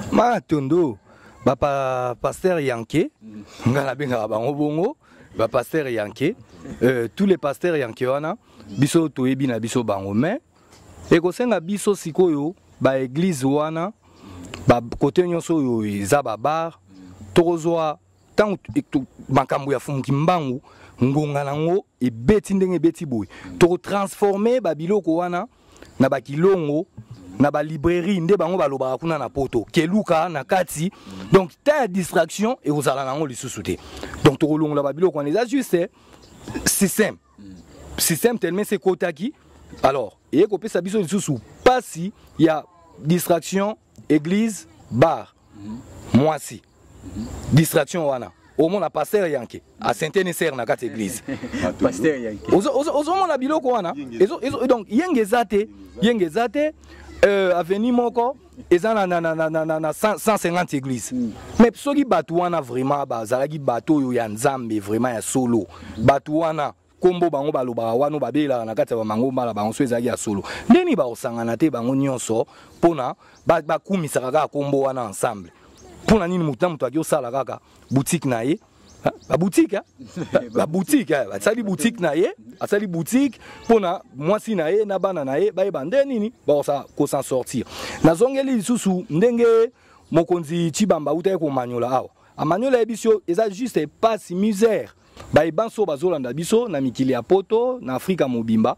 matondo ba pa pasteur Yanké ngala benga bango bongo ba pasteur Yanké euh tous les pasteurs Yanké wana biso to yebi na biso bango mais e ko senga biso sikoyo ba église wana ba côté nyonso yo za ba bar tokozwa tant makambo ya fumu kimbangu ngonga nango e beti ndenge beti boy to transformer ba biloko wana na ba kilongo na ba librairie nde bango baloba kuna na poto keluka na kati donc ta distraction et aux ala nango lisusu te donc to kolongola ba biloko wana juste système système tellement c'est kotaki alors et ko pesa biso lisusu pasi ya distraction église bar moi si distraction wana au monde a pasteur Yanké à Saint-Nécessaire na kati église pasteur Yanké ozo ozo mona biloko wana ezo donc yengezate yengezate euh avenir moko ezana na na na na na cent cinquante églises mais soki batu wana vraiment bazalaki bato yo ya nzambe vraiment ya solo batu wana kombo bango baloba wana babela na kati ya mango mala bango so ezaki ya solo ndeni ba osangana te bango nyonso pona ba kumisa kaka kombo wana ensemble pona nini muta mutu aki osala kaka boutique na ye ba boutique ba boutique ba sali boutique na ye asali boutique pona mwasi na ye na bana na ye ba ebande nini ba osa ko s'en sortir na zongeli lisusu ndenge mokonzi Chibamba uta ko manyola awa amanyola ebisio eza juste pas misère ba ibanso bazolanda biso na mikili ya poto na Afrika mobimba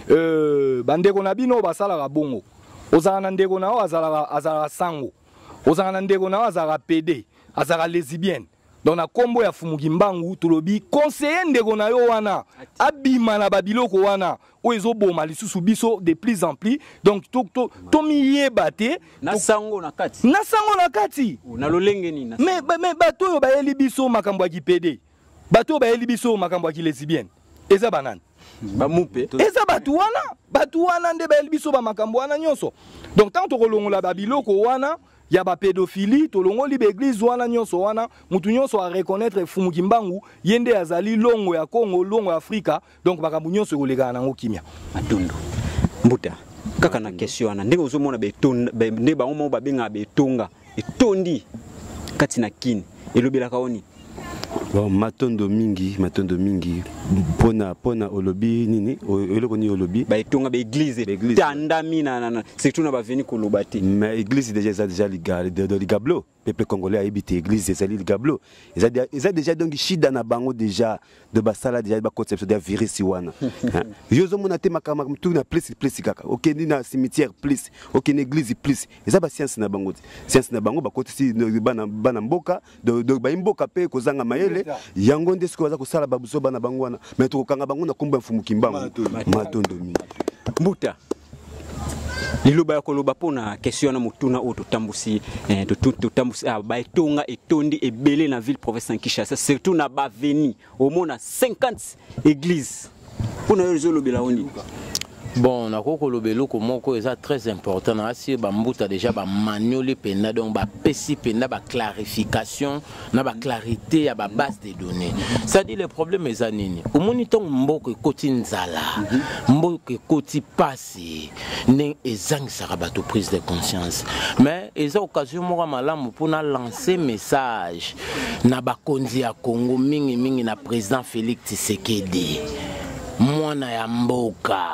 euh bandeko na bino basala ka bongo ozana ndeko na o azala azala sango ozana ndeko na o azala pd azala lesbienne donc na kombo ya fumuki mbangu tolobi conseiller ndeko na yo wana abima na babiloko wana o ezoboma lisusu biso de plus en plus donc to to to miyeba te na sango na kati na sango na kati na lolenge ni na mais mais bato yo bayeli biso makambo ya kipede bato bayeli biso makambo ya kilesbienne eza banane ba mupe eza batu wana batu wana nde bayeli biso ba makambo wana nyonso donc tant to kolongola babiloko wana ya ba pédophilie to longoli be église wana nyonso wana mutu nyonso a reconnaître fumuki mbangu yende azali longo ya Congo longo ya Afrika donc makambo nyonso koleka nango kimia atundu mbuta kaka na question wana ndenge ozomona betonda ne ba omo babenga betonga etondi kati na kini elobela kaoni bon matondo mingi matondo mingi pona pona olobi nini eloko ni olobi ba etonga ba église tandami na na surtout na ba veni kolobati mais église déjà déjà liga de ligablo peuple congolais a habité église c'est ligablo ils a ils a déjà donc shida na bango déjà de basala déjà ba conception de virus wana yozo mona te makama tout na place place kaka OK ni na cimetière plus OK na église plus ils a ba science na bango science na bango ba côté si bana bana mboka de ba mboka pe kozanga mayele yango nde siko za kosala babuso bana bango wana mais to kanga bango na komba mfumuki mbangu matondo mi mbuta liloba ya koloba pona question na mutuna o totambusi eh, totambusi ah, ba etonga etondi ebele na ville province en Kinshasa surtout na ba veni au moins cinquante églises pona yo lobela oni bon na koko lobelo ko moko eza très important na si ba mbuta déjà ba manuel pena donc ba pesi pena ba clarification na ba clarité ya ba base de données ça dit le problème est nini au moniton mboko ekoti nzala mboko ekoti pasi ne ezang sarabato prise de conscience mais eza occasion moko malamu pona lancer message na ba konzi ya Congo mingi mingi na président Félix Tshisekedi mwana ya mboka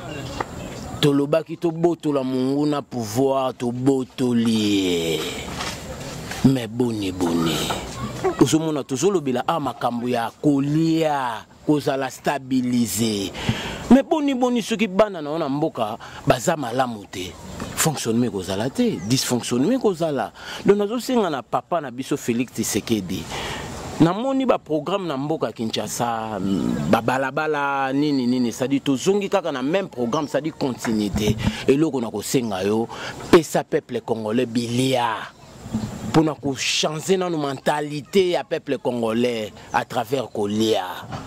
tolobaki to botola mungu na pouvoir to botoli mais boni boni osomona tozolobela a makambo ya kolia kozala stabiliser mais boni boni soki bana na ona mboka baza malamu te fonctionnement kozala te dysfonctionnement kozala donc nazosenga na papa na biso Félix Tshisekedi namoni ba programme na mboka Kinshasa ba balabala nini nini ça dit tozongi kaka na même programme ça dit continuité eloko na kosenga yo pesa peuple congolais bilia pour na ko changer na mentalité ya peuple congolais à travers kolia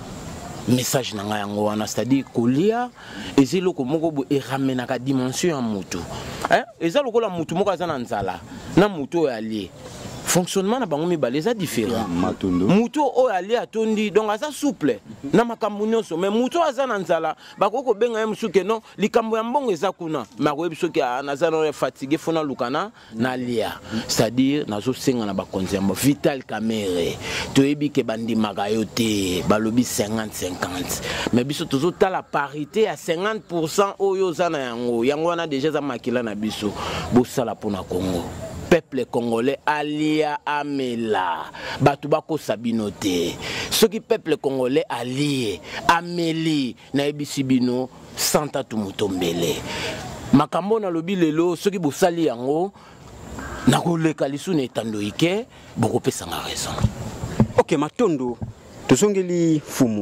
message na ngai yango wana c'est-à-dire kolia eziloko moko bo eramena ka dimension ya mutu hein ezaloko la mutu moko azana nzala na mutu ya lié fonctionnement na bango mibale eza différent mutu oyo ali atondi donc aza souple na makambo nyonso mais mutu aza na nzala bakoko benga ye musuke non likambo ya mbongo eza kuna makoyebi soki naza na fatigué fona lukana na lia c'est-à-dire nazosenga na bakonzi ya Vital Kamerhe toyebi ke bandimaka yo te balobi cinquante cinquante mais biso tozotala parité ya cinquante pour cent oyo oza na yango yango wana déjà za makila na biso bosala mpona Congo peuple congolais alia amela batu bako sabino te soki peuple congolais allié ameli na ebisi bino santa tumutombele makambo na lobi lelo soki bosali yango na koleka lisu na etando ike boko pesa nga raison. Ok Matondo tozongeli fumu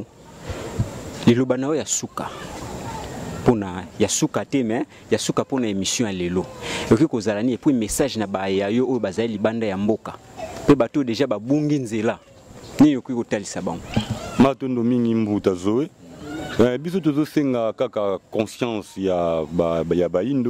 liloba nao ya suka pona ya suka te mais ya suka pona émission ya lelo oki kozalani et puis message na ba ya yo oyo bazali libanda ya mboka pe bato déjà babungi nzela ni yoki kotalisa bango Matondo mingi mbuta zoe eh, biso tozo senga kaka conscience ya ba ya baindo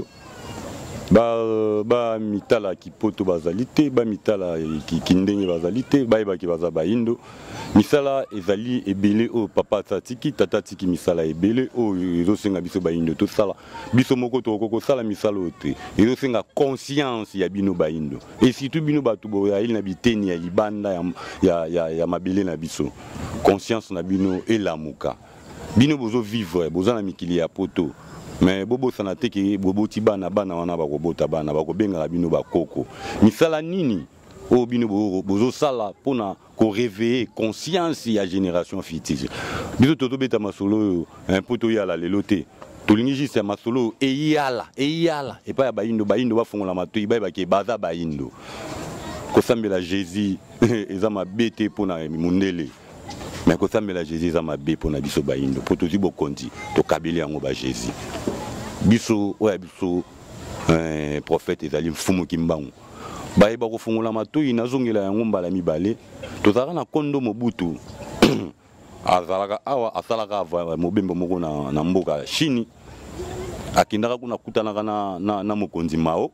ba ba mitala kipoto bazalité ba mitala kindenge bazalité ba ba ki baza baindo misala ezali ebele o papa tatiki tata tiki misala ebele o ezosenga biso baindo to sala biso moko to koko sala misala ote ezosenga conscience ya bino baindo et surtout bino batu bo ya na biteni ya libanda ya ya ya, ya mabele na biso conscience na bino elamuka bino bozo vivre boza na mikili ya poto mais bobo sanate ki bobo tibana bana wana bakobota bana bakobenga bino bakoko misala nini o bino bozo sala pona ko réveiller conscience ya génération future biso toto beta masolo un poto ya la lelote tolingi juste masolo e yala e yala e pa ya baindo baindo bafongola matoi ba ba ke baza baindo ko sambela Jésus eza mabete pona mundele mais ko sambela Jésus eza mabe pona biso baindo poto zibo konti to kabeli yango ba Jésus biso oya biso eh prophète ezali mfumu kimbangu baye ba ko fungola matoi nazongela yango mbala mibale tozaka na kondo mobutu azalaka awa asalaka mobembo moko na, na mboka Chini akindaka kuna kutanaka na, na, na mokonzi Mao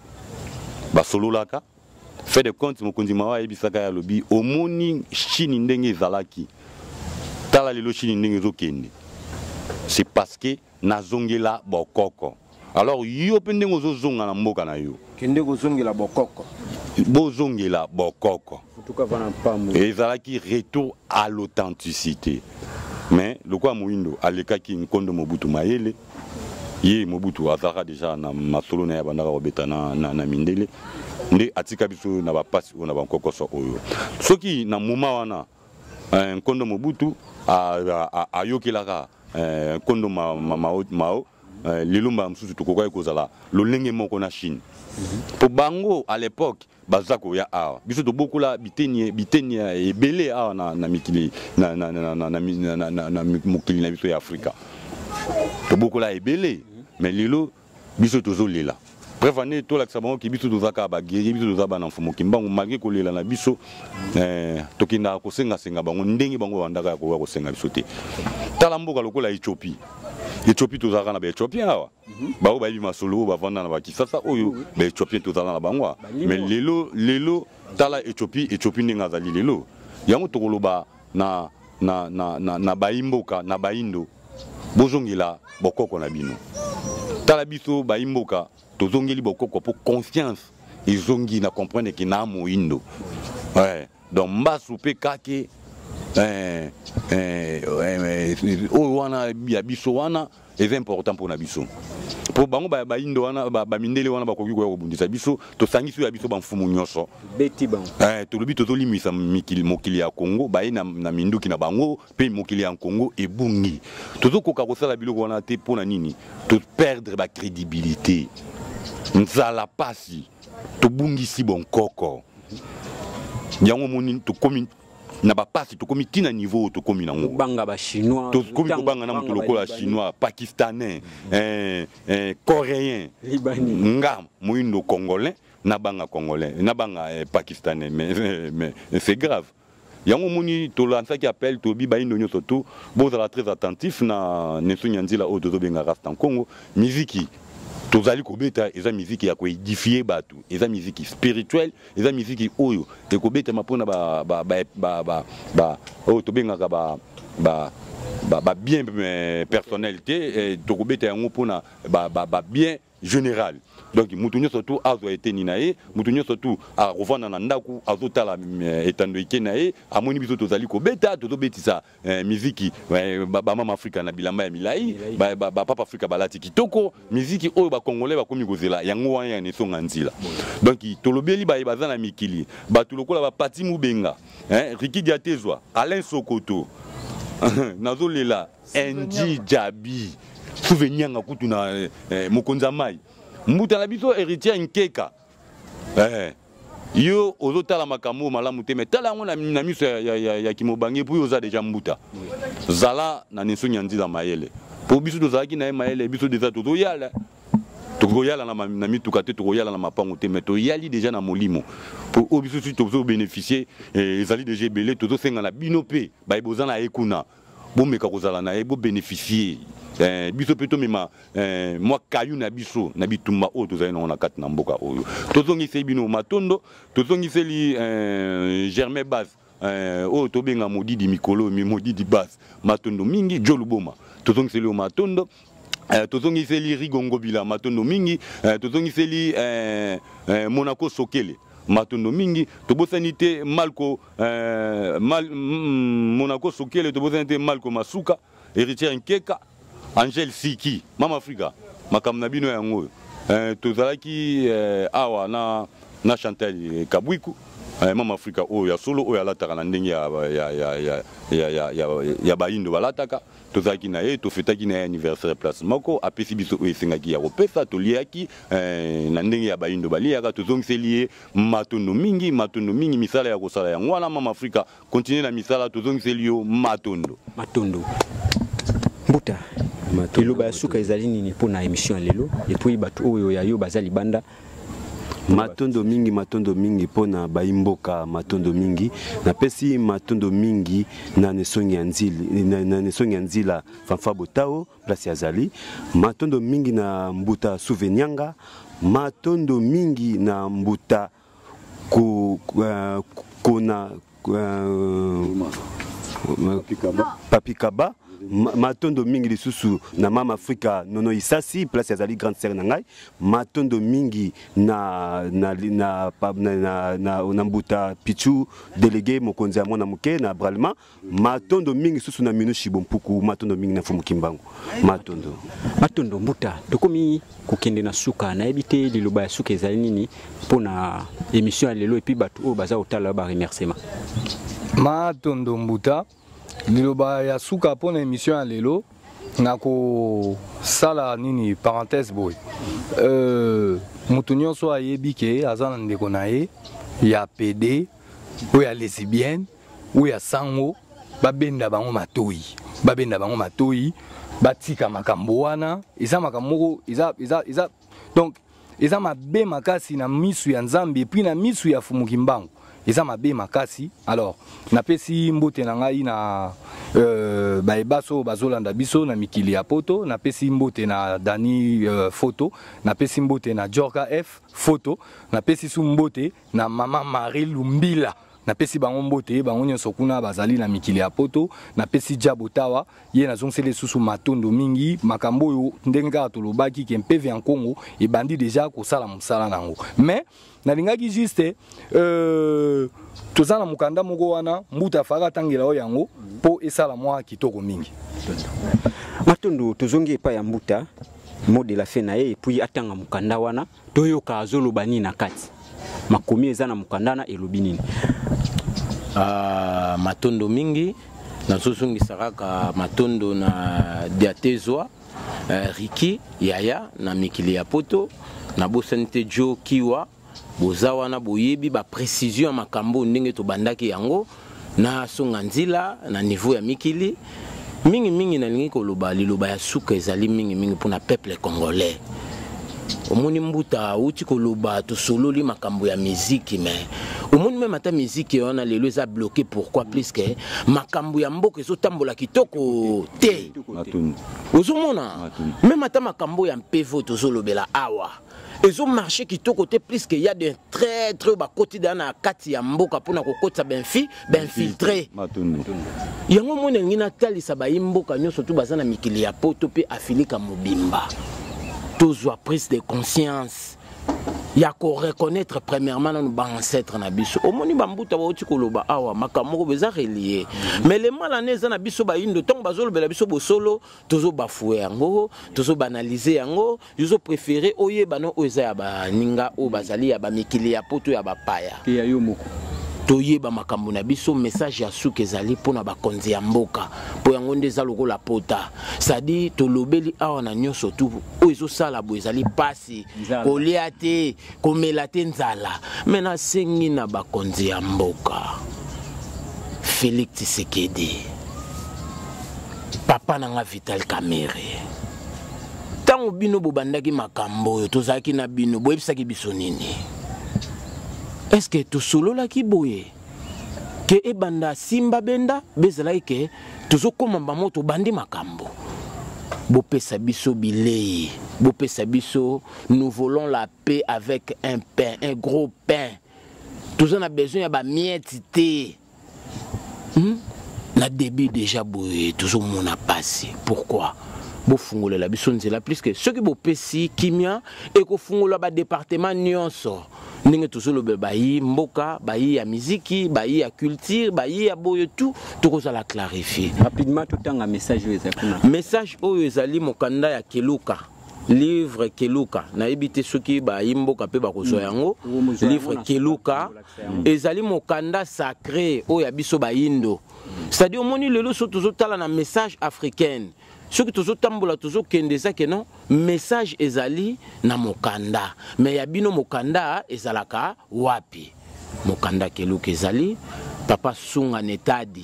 basololaka fait de compte mokonzi Mao ayebisaka ya lobi omoni Chini ndenge ezalaki tala lelo Chini ndenge ezokende c'est parce que nazongela bokoko alors yo pe ndenge ozozonga na mboka na yo kende kozongela bokoko bozongela bokoko en tout cas vana pamu ezalaki retour à l'authenticité mais le quoi moindo alekaki nkondo mobutu mayele ye mobutu azaka déjà na masolo na ya bandaka obeta na, na, na mindele nde atika biso na bapasi ona bankoko so oyo soki na moma wana nkondo mobutu ayokelaka nkondo mao mao lilumba msusu tukoka kozala lolenge moko na Chine po bango à l'époque bazako ya awa biso to bokola biteni biteni ebele awa na na mikili na na na na na na na mukili na biso ya Afrika to bokola ebele mais lilo biso tozolela bref ane to la sabon ki biso tozaka ba guerrier biso tozaba na mfumo kimbangu malgré kolela na biso eh tokinda ko senga senga bango ndenge bango bandaka ko ko senga biso te tala mboka lokola Ethiopie Ethiopie tozaka na ba Ethiopien awa ba ba bi masolo ba vanda na ba kisasa oyo ba Ethiopien tozala na bango mais lelo lelo tala Ethiopie Ethiopie ndinga zali lelo yango tokoloba na na na na, na baimboka na baindo bozongela bokoko na bino tala biso baimboka tozongeli bokoko pour confiance ezongi na comprendre que na moindo ouais donc mbasu pe kake eh eh o wana ya biso wana est important pour na biso pour bango ba baindo wana ba mindele wana bakoki ko bundisa biso to sangiso ya biso ba mfumu nyoso beti bango eh to lobi to to limisa mikili mokili ya Congo ba na na minduki na bango pe mokili ya Congo ebungi to to koka ko sala biloko wana te pona nini to perdre ba crédibilité nzala pasi tobungisi bon koko yango moni tokomi na ba pasi tokomi tina niveau tokomi nango banga ba chinois tokomi banga na mutu lokola chinois pakistanais eh, eh, coréen libanais nga moindo congolais na banga congolais na banga eh, pakistanais mais, mais, mais c'est grave yango moni tolansaki appel tobi baindo nyonso to bozala très attentif na neso nyanzila o tozobenga rasta Congo miziki tozali kobeta eza miziki ya koedifier batu eza miziki spirituel eza miziki oyo ekobeta mapona ba ba ba ba ba, ba o tobengaka ba ba ba, ba bien personnalité tokobeta yango pona ba ba, ba bien général donc mutu nyonso to azwa eteni na ye mutu nyonso to a rovana na ndaku azotala etando ike na ye amoni biso tozali kobeta tozobetisa eh, miziki eh, ba, ba mama Afrika na bilamba ya milai ba, ba, ba papa Afrika balati kitoko miziki oyo ba congolais bakomi kozela yango wana ya nesonga nzila donc tolobeli ba baza na mikili batu lokola ba Pati Mubenga hein Riki Diatezwa Alain Sokoto nazolela Nji Jabi souvenir nga kutu na eh, mokonza mai mbuta na biso héritier nkeka eh yo ozotala makambo malamu te mais tala yango na, na miso ya, ya, ya, ya kimobange puis oza déjà mbuta zala na neso nyanzila mayele po biso tozalaki na ye mayele biso déjà tozoyala tozoyala na, na mituka te tozoyala na mapango te mais toyali déjà na molimo po o biso si tozo bénéficier eh, ezali déjà belé tozosenga na bino pe ba boza na ekuna bomeka kozala na ye bo bénéficier eh biso peto mema eh moi kayu na biso na bitumba o tozali na kati na mboka oyo tozongise bino matondo tozongise li eh Germain Bass eh o tobenga modidi mikolo mi modidi Bass matondo mingi joluboma tozongise li o matondo eh tozongise li Rigongo Bila matondo mingi eh tozongise li eh, eh Monaco Sokele matondo mingi tobosani te Malko eh mal mm, Monaco Sokele tobosani te Malko Masuka héritier Nkeka Angel Siki Mama Afrika makamna bino yango eh tozalaki eh, awa na na Chantal Kabwiku eh, Mama Afrika o ya solo o ya lataka na ndenge ya ya ya ya ya ya ya baindo balataka tozalaki na ye tofetaki na anniversaire place moko apesi biso o esengaki ya kopesa toliaki eh, na ndenge ya baindo baliaka tozongiseli matondo mingi matondo mingi misala ya kosala yango wana Mama Afrika continue na misala tozongiseli yo matondo matondo Mbuta Liloba ya suka ezali nini pona émission lelo et puis batu oyo ya yo bazali banda matondo mingi matondo mingi pona baimboka matondo mingi na pesi matondo mingi na nesongi ya nzili na, na nesongi ya nzila fanfa botao place ya zali matondo mingi na mbuta Souvenyanga matondo mingi na mbuta ku uh, kuna uh, Papikaba Papikaba matondo mingi lisusu na Mama Afrika nono isasi place yazali grande sœur na ngai matondo mingi na na na na na na mbuta pichu délégué mokonzi ya mwana muke na bralema matondo mingi lisusu na minu shibompuku matondo mingi na fumu kimbangu matondo matondo mbuta tokomi kokende na suka na ebité liloba ya suka ezali nini pona émission ya lelo et puis batu o baza otala ba remerciement matondo mbuta liloba ya suka pona émission ya lelo nako sala nini parenthèse boy euh mutu nyonso ayebi ke aza na ndeko na ye ya P D ou ya lesbienne ou ya sango babenda bango matoyi babenda bango matoyi batika makambo wana eza makambo eza eza eza donc eza mabe makasi na misu ya Nzambe puis na misu ya Fumuki Mbangu eza mabe makasi. Alors napesi mbote na ngai na euh, baebaso bazolanda biso na mikili ya poto, napesi mbote na Dani euh, photo, napesi mbote na Jorka F photo, napesi su mbote na Mama Marie Lumbila, napesi bango mbote bango nyonso kuna bazali na mikili ya poto, napesi Jabotawa ye nazongeli susu matondo mingi makambo yo ndenge kaka tolobaki ke mpeve ya Congo ebandi déjà kosala mosala nango. Mais nalingaki juste euh tozana mukanda moko wana mbuta faka tangela o yango po esala mwa kitoko mingi. Matondo tozongi epa ya mbuta mode la fe na ye puis atanga mukanda wana toyoka azoloba nini na kati makomi eza na mukanda na elobi nini. Uh, matondo mingi nazosungisa kaka matondo na Diatezwa uh, Riki Yaya na mikili ya poto na bosanite jo kiwa bozawa na boyebi ba précision makambo ndenge to bandaki yango na songa nzila na niveau ya mikili mingi mingi na lingi koloba liloba ya suka ezali mingi mingi pona peuple congolais. Omoni mbuta uti koloba to solo li makambo ya musique mais omoni même ata musique on a lelo eza bloqué pourquoi plus que makambo ya mboka ezo tambola kitoko te ozomona même ata makambo ya mpevo to zolobela awa ezo marché kitoko te plus que y a de très très ba quotidien na kati ya mboka pona kokotsa benfi ben filtré yango mona ngina talisa ba imboka nyoso tu bazana mikili ya poto pe Afilika Mobimba toujours prise de conscience. Il y a qu'à reconnaître premièrement nos ancêtres na biso. Au moni bambuta ba oti koloba awa makamoko beza relié. Mais les malanais na biso ba indo tong bazolo bela biso bo solo tozo bafouer yango, tozo banaliser yango, yozo préféré oye bano oza ya ba ninga o bazali ya ba mikili ya poto ya ba paya. Ke ya yo moko. Toyeba makambo na biso message ya suka ezali pona bakonzi ya mboka po yango ndeza lokola pota sadi tolobeli awa na nyonso tu o ezosala bo ezali pasi kolia te komela te nzala mena sengi na bakonzi ya mboka Félix Tshisekedi papa nanga Vital Kamerhe tango bino bobandaki makambo yo tozalaki na bino boyebisaki biso nini. Est-ce que tu solo la ki boye que ebanda simba benda bezala ke tuzo komamba moto bandi makambo bo pesa biso bilei bo pesa biso nous volons la paix avec un pain un gros pain tous on a besoin ya ba miette te hmm? Na début déjà boye toujours mon a passé pourquoi bo fungola la biso nzela plus que ceux qui bo pesi kimia et ko fungola ba département nyonso ninge tozolo be bayi mboka bayi ya muziki bayi ya culture bayi ya boyo tout tokoza la clarifier rapidement tout un message ezakuna message oyo ezali mokanda ya Keluka livre Keluka na ebité soki bayi mboka pe bakozwa yango livre Keluka ezali mokanda sacré oyo ya biso bayindo c'est-à-dire moni lelo so tozotala na message africaine. Ce que toujours tambola toujours kendeza que non message ezali na mokanda mais ya bino mokanda ezalaka wapi mokanda Keluka ezali papa sunga netadi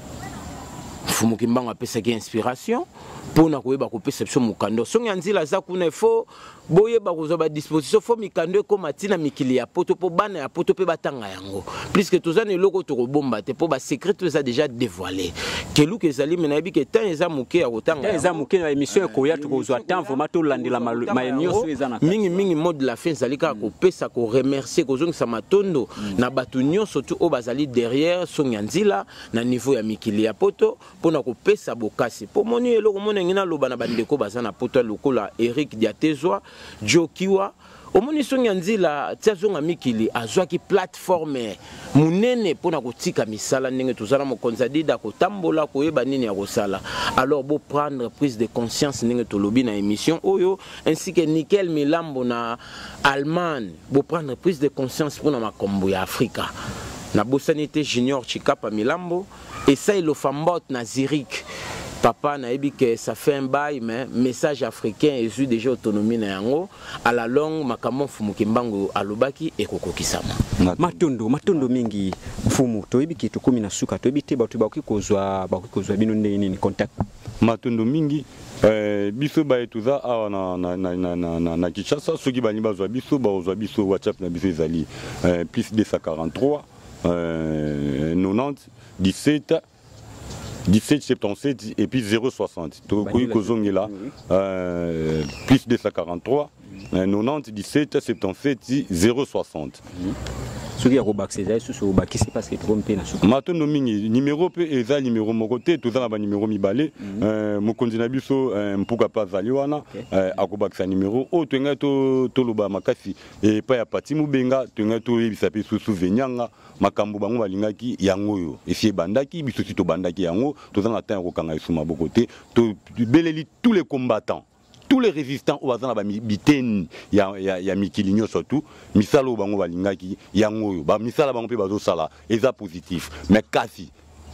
fumuki mbango apesaki inspiration pona koyeba ko perception mokando songa nzila za kuna fo boyeba kozwa ba disposition fo mikando ko matina mikili ya poto po bana ya poto pe batanga yango puisque tozane loko to bomba te po ba secret to za déjà dévoilé Keluka ezali mena yebi ke tan eza muke ya kotanga eza muke na émission ko ya to kozwa tan vraiment to landela ma nyonso eza na mingi mingi mode la fin zalika ko pesa ko remercier ko zonga matondo na batu nyonso tu o bazali derrière songa nzila na niveau ya mikili ya poto pona ko pesa bokasi po moni eloko mona ngina loba na bandeko bazana poto lokola Eric Diatezwa Jokiwa omoni songa nzila tiazonga mikili azwaki plateforme munene pona kotika misala ndenge tozala mokonza dida kotambola koyeba nini ya kosala alors bo prendre prise de conscience ndenge tolobi na émission oyo ainsi que Nickel Milambo na Allemagne bo prendre prise de conscience pona makombo ya Afrika na bosanité Junior Chikapa Milambo et ça il ofambot na Zurich. Papa na ebi que ça fait un bail mais message africain et eu déjà autonomie na yango à la longue makambo fumuki mbango alobaki ekokokisama matondo matondo mingi fumu to ebi kitu kumi na suka to ebi te batu ba kozwa ba kozwa bino nini contact matondo mingi eh biso ba etuza awa na na na na na na Kinshasa soki bani bazwa biso ba ozwa biso WhatsApp na biso ezali eh plus deux cent quarante-trois euh quatre-vingt-dix dix-sept dix-sept soixante-dix-sept et puis zéro soixante. Donc, là, euh, plus deux cent quarante-trois, quatre-vingt-dix, dix-sept, soixante-dix-sept, zéro soixante. Ce qui est au bac, c'est parce que tu rompes na souka. Maintenant, numéro P et ça numéro mon côté, tout ça va numéro mi balé. Mon continent biso, mpuka pas zaliwana, akobak sa numéro. Oh, tu as to toloba makasi et pas ya pati mubenga, tu as to bisapi sous souvenyanga. Makambo bango balingaki yango yo esie bandaki biso sito bandaki yango tozanga ta rokanga isuma bokote to beleli tous les combattants tous les résistants au bazana ba biteni ya ya, ya mikili nyonso surtout misalo bango balingaki yango yo ba misala bango pe bazo sala eza positif mais kasi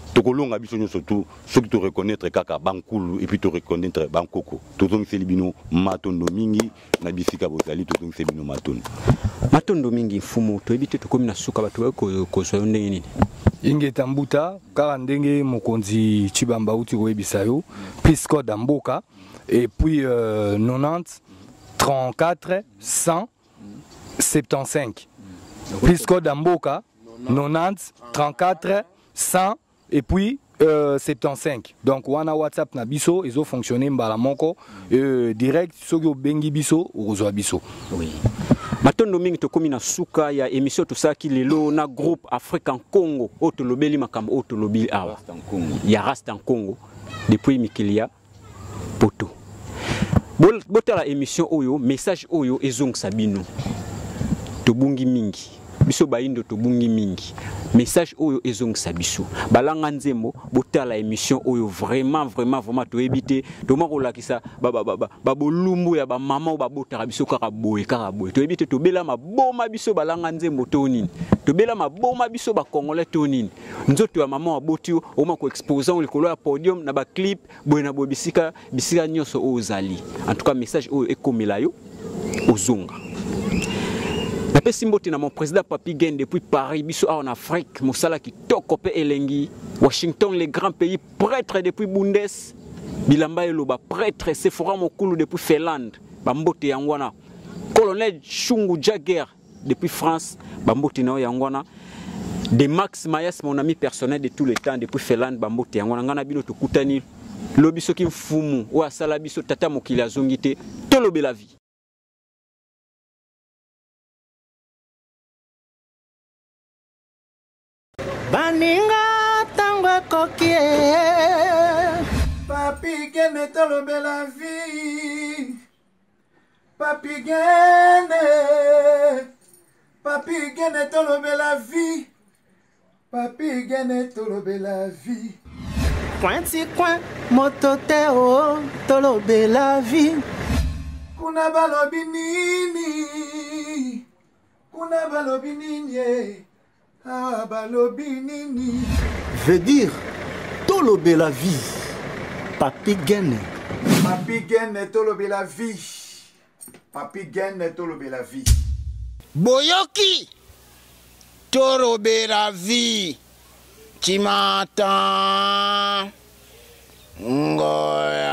tokolonga biso nyonso tu soki to reconnaître kaka bankulu et puis to reconnaître bankoko tozongiseli bino matondo mingi na bisika bozali tozongiseli bino matondo matondo mingi mfumu toyebi te tokomi na suka bato kozwa yo ndenge nini ingeta mbuta kaka ndenge mokonzi Chibamba uti koyebisa yo plus code mboka et puis euh, quatre-vingt-dix trente-quatre cent soixante-quinze plus code mboka quatre-vingt-dix trente-quatre cent et puis euh, soixante-quinze donc wana WhatsApp na biso izo fonctionner mbala moko euh, direct soki obengi biso okozwa biso. Oui. Matondo mingi tokomi na suka ya émission tosaki lelo na groupe African Congo otolobeli makambo otolobeli awa ya Rasta en Congo depuis Mikilia poto. Botala émission oyo message oyo ezong sabino tobungi mingi biso baindo tobungi mingi message oyo ezong sabiso balanga nzembo botala émission oyo vraiment vraiment vraiment to éviter to makolakisa ba ba ba ba bolumbu ya ba mama ba botara biso kaka boye kaka boye to éviter to bela maboma biso balanga nzembo to nini to bela maboma biso ba congolais to nini nzoto ya mama wa botio o mako exposer on likolo ya podium na ba clip boye na bobisika bisika nyoso ozali en tout cas message oyo ekomela yo ozonga. Napesi simbote na mon président Papi Gen depuis Paris, biso en Afrique, Moussala qui tokope elengi, Washington les grands pays, prêtre depuis Bundes, Bilamba Eloba prêtre, Sephora Mokulu depuis Finlande, Bambote Yangwana, colonel Chungu Jagger depuis France, Bambote Nao Yangwana, de Max Mayas mon ami personnel de tous les temps depuis Finlande, Bambote Yangwana, Ngana Bilo Tokutani, Lobiso Kim Fumu, ou Asala Biso Tata Mokili Azongite, Tolobe la vie. Baninga tango kokie Papi Gene tolobe la vie Papi Gene Papi Gene tolobe la vie Papi Gene tolobe la vie Pointi coin mototeo tolobe la vie Kuna balobi nini Kuna balobi nini Ah, balobi nini veut dire tolobe la vie Papi Gene Papi Gene tolobe la vie Papi Gene tolobe la vie Boyoki tolobe la vie Chimata Ngoya